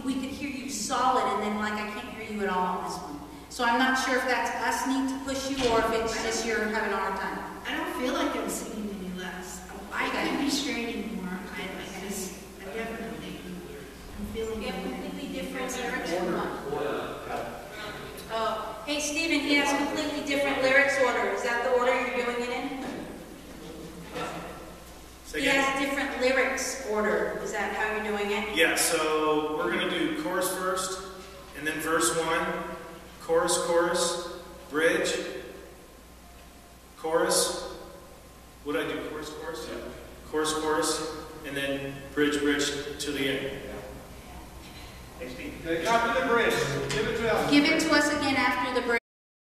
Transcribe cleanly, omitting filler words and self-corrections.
we could hear you solid, and then like I can't hear you at all on this one. So I'm not sure if that's us need to push you or if it's just you're having a hard time. I don't feel like I'm singing any less. I could be straining more. I definitely. I'm feeling. You have completely different lyrics. Oh, hey Stephen, he has completely different lyrics order. Is that the order you're doing it in? He has different lyrics order. Is that how you're doing it? Yeah, so we're going to do chorus first, and then verse 1, chorus, chorus, bridge, chorus. What did I do? Chorus, chorus? Yeah. Chorus, chorus, and then bridge, bridge to the end. Okay, copy the bridge. Give it to us. Give it to us